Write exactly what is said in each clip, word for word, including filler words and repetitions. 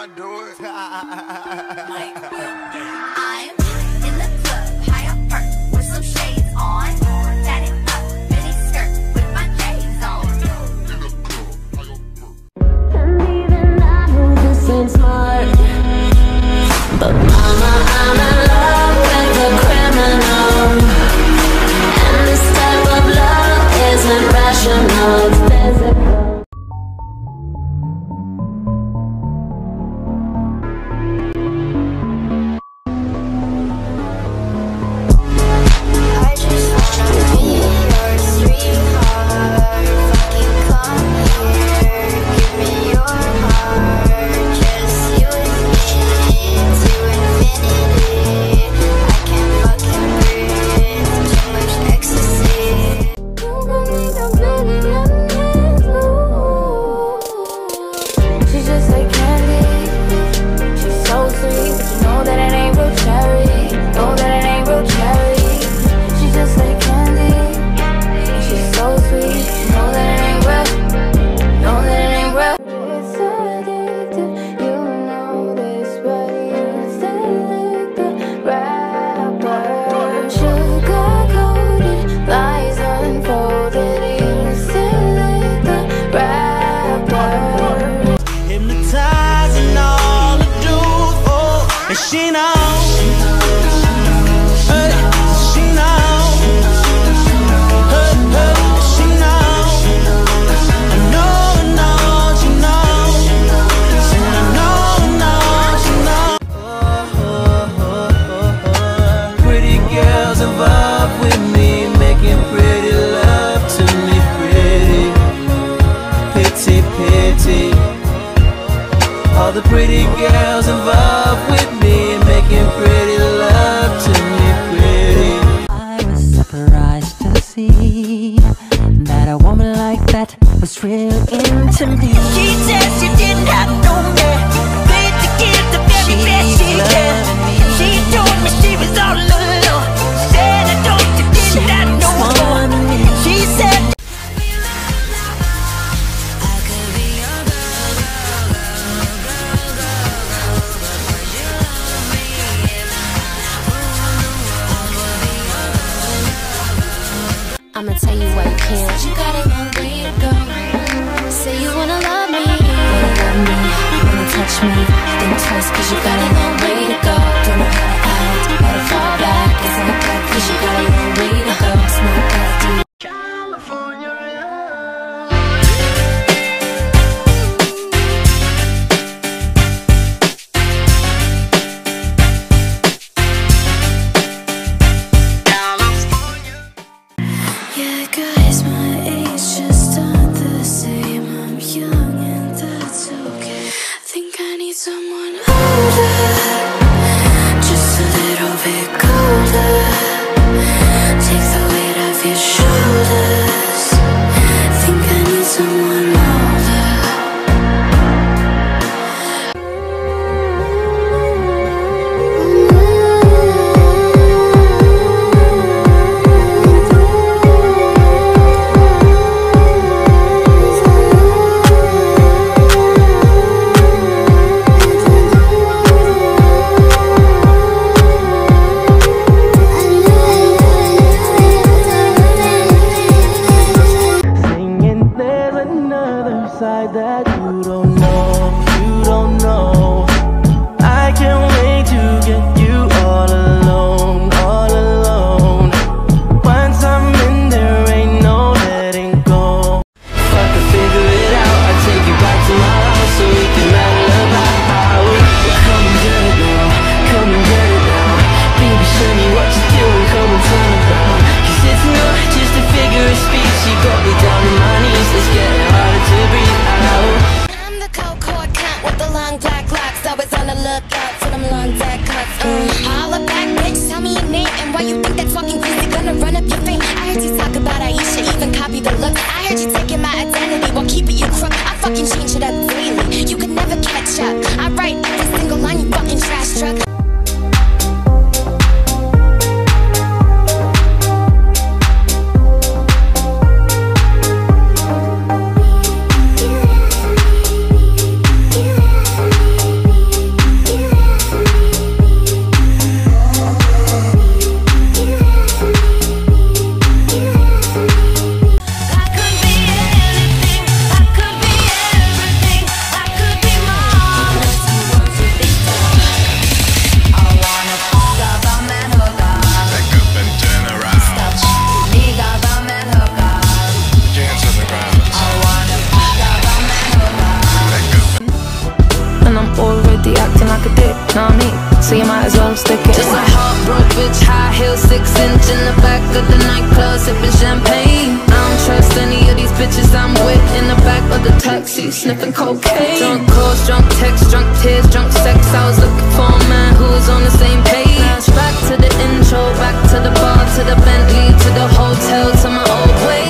do it. I'm in the club, high up perk, with some shades on. Tatted up, mini skirt, with my J's on. And even I know this ain't smart, but mama, I'm in love with a criminal. And this type of love isn't rational, it's physical. She knows, hey, she knows, hey, hey, she knows, I know, I know, she knows, and I know, I know, she knows. Oh, oh, oh, oh. Pretty girls involved with me, making pretty love to me, pretty, pity, pity. All the pretty girls involved with me, making pretty love to me, pretty. I was surprised to see that a woman like that was real into me. She said she didn't have no man, paid to give the very best she can. She told me she was all alone, said I don't you didn't have no one. She said I'ma tell you why you can't. You got a long way to go. Say you wanna love me, wanna love me, wanna touch me. Think twice, cause you got a long way to go. Don't know how to act, how to fall back. It's not bad, cause you got a long way to go. It's not bad, dude. California. Someone older, just a little bit colder. Take the weight off your shoulders. Think I need someone side that you don't know, you don't know. I can't wait to get you all alone, all alone. Once I'm in there, ain't no letting go. If I could figure it out, I'd take you back to my house so we can rattle about how we come and get it now, come and get it now. Baby, show me what you're doing, come and turn around. Cause it's not just a figure of speech, you got me down on my knees. It's getting harder to breathe out. I'm the cold cord cunt with the long black locks. Always on the lookout for them long dead cuts. Uh, holla back, bitch, tell me your name and why you think that fucking crazy gonna run up your fame. I heard you talk about Aisha, even copy the look. I heard you taking my identity while keeping you crook. I fucking change it up daily. You could never catch up. I write every single line, you fucking trash truck. fifty acting like a dick, not me. So you might as well stick it. Just a heartbroken bitch, high heels, six inch in the back of the nightclub, sipping champagne. I don't trust any of these bitches I'm with in the back of the taxi, sniffing cocaine. Drunk calls, drunk texts, drunk tears, drunk sex. I was looking for a man who was on the same page. Back to the intro, back to the bar, to the Bentley, to the hotel, to my old way.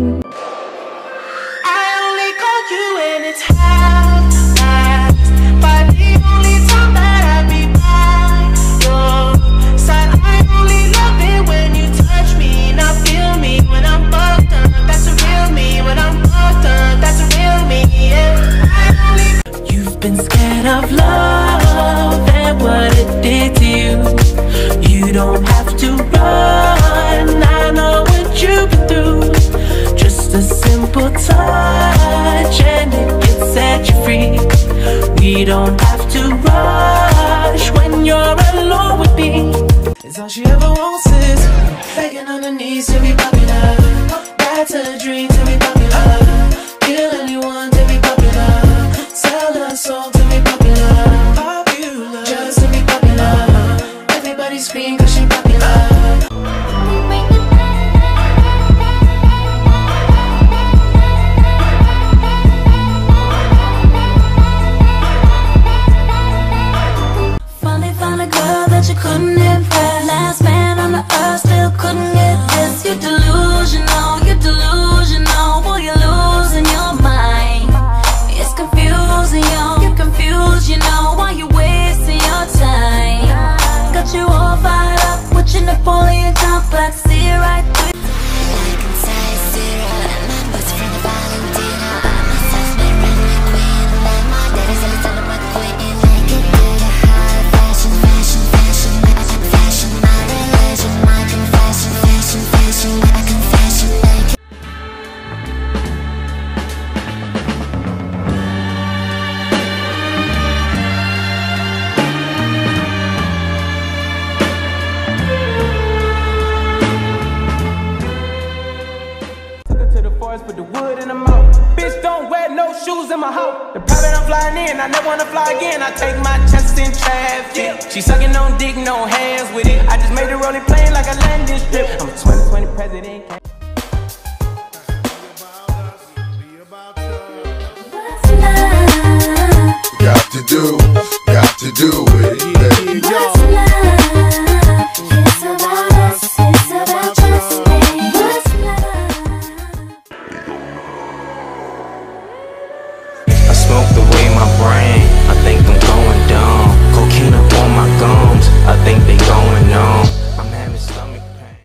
I only call you when it's half past, but the only time that I be by your side. I only love it when you touch me, not feel me when I'm fucked up. That's a real me. When I'm fucked up, that's a real me. Yeah. I only. You've been scared of love and what it did to you. You don't have to run. I know what you've been through. Just a simple touch and it can set you free. We don't have to rush when you're alone with me. It's all she ever wants is begging on her knees to be popular. Back to the dream to be popular. Kill anyone to be popular. Sell her soul to be popular. Popular, just to be popular. Everybody scream cause she popular. You couldn't impress. Last man on the earth still couldn't get this. You're delusional, you're delusional. Boy, you're losing your mind. It's confusing, yo. You're confused, you know. Why you wasting your time? Got you all fired up with your Napoleon complex. See it right through. Like inside zero, and my boots from the Valentino. I'm a self-made queen, and my daddy's a little bit queen. Like it do the high fashion, fashion, fashion, magic fashion. My religion, my confession, fashion, fashion, my confession. Like it. To the forest, put the wood in the mouth. Bitch, don't wear no shoes in my house. The private I'm flying in, I never wanna fly again. I take my chances in traffic. She sucking on dick, no hands with it. I just made a rolling plane like a landing strip. I'm a twenty twenty president. Got to do, got to do it. Hey, What's love? It's about us, it's about just me. What's love? I smoke away my brain, I think I'm going dumb. Cocaine up on my gums, I think they going numb. I'm having stomach pain.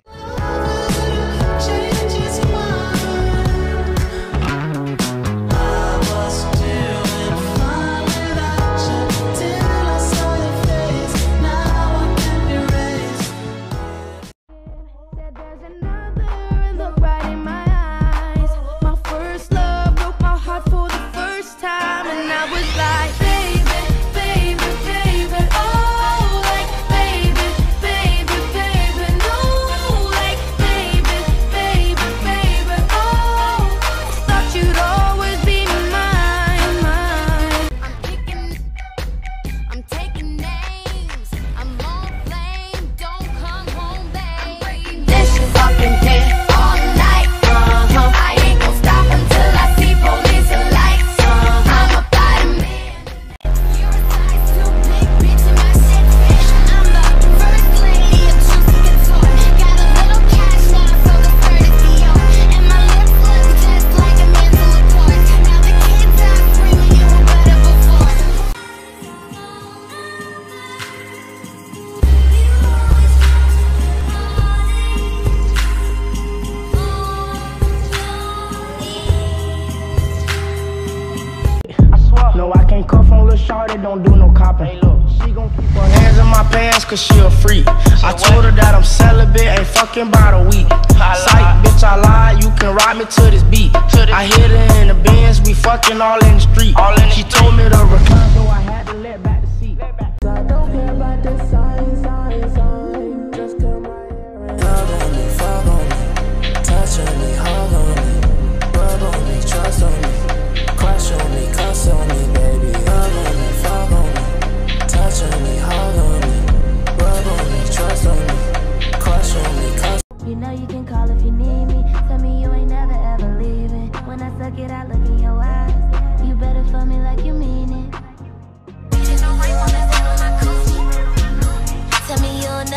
No, I can't cuff on Lil' Shawty, don't do no copping. Hey, look, she gon' keep her hands in my pants cause she a freak. I told her that I'm celibate, ain't fucking about a week. Psych, bitch, I lied, you can ride me to this beat. I hit her in the Benz, we fucking all in the street. She told me to recline, so I had to let back the seat. I don't care about the sign, sign, sign. Just come right here and love on me, fuck on me, touch on me, hug on me, rub on me, trust on me, crush on me, cuss on me, baby, love on me, fuck on me,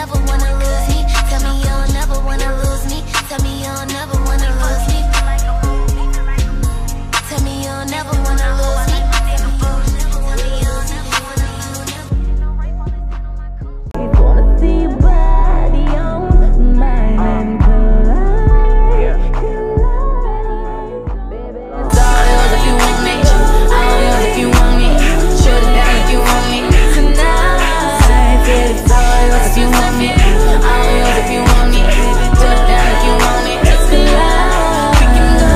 never wanna lose me. Tell me you'll never wanna lose me. Tell me you'll never wanna lose me. Tell me you'll never wanna lose me. Wanna see your body on mine and collide. It's all yours if you want me. All yours if you want me. Shoot it down if you want me tonight. It's all yours if you want me. All yours if you want me. Shoot it down if you want me tonight. We can go.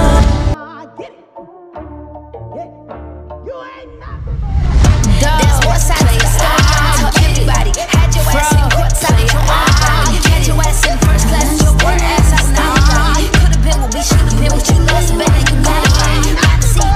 There's one side of your story, I'ma tell everybody. Had your ass in courtside, your own body. Had your ass in first class, your burnt ass out now. Could've been what we should've been, what you lost, better you mad at me. I see.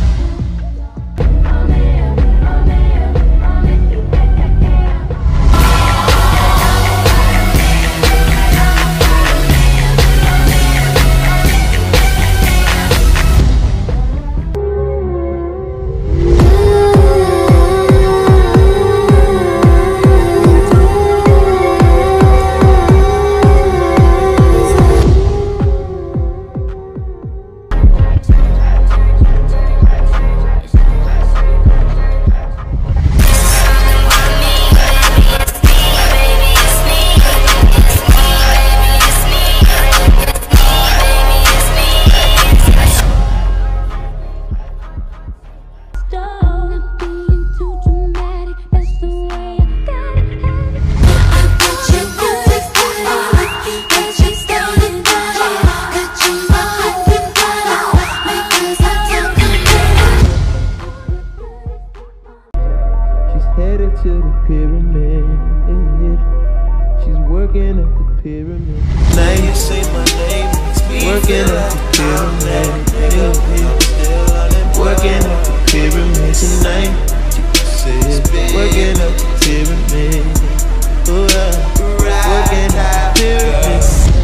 Headed to the pyramid. She's working at the pyramid. Now you say my name, working at the pyramid. Working at the pyramid tonight. Working at the pyramid. Oh yeah, working at the pyramid.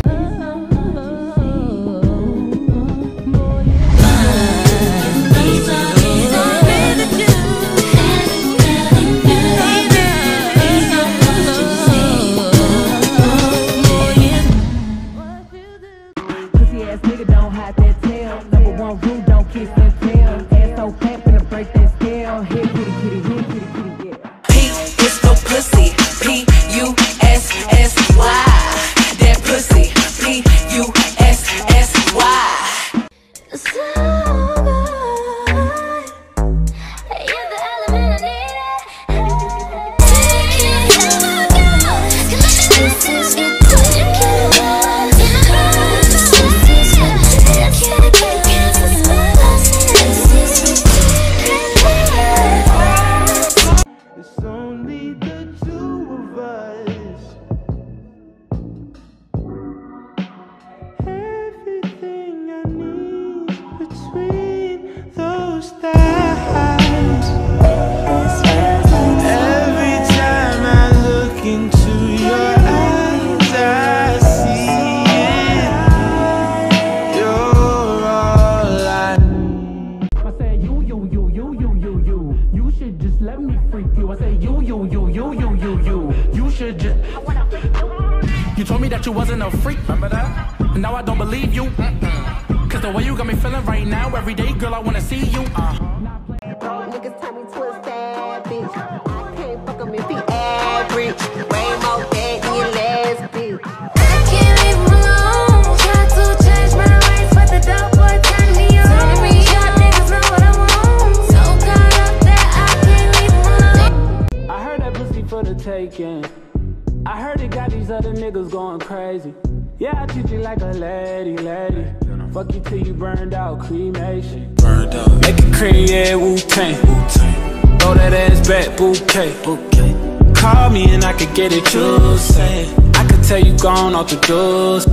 You told me that you wasn't a freak, remember that? And now I don't believe you. Mm-mm. Cause the way you got me feeling right now, every day, girl, I wanna see you. Uh. Niggas tell me twist that bitch. I can't fuck him if he average. Way more dead than your last bitch. I can't leave him alone. Try to change my ways, but the dope boy turned me on. Turn me up, niggas know what I want. So caught up that I can't leave him alone. I heard that pussy for the taking. I heard it got these other niggas going crazy. Yeah, I treat you like a lady, lady. Fuck you till you burned out, cremation. Burned out. Make it cream, yeah, Wu-Tang. Wu-Tang. Throw that ass back, bouquet. Bouquet. Call me and I could get it, you say. I could tell you gone off the doors.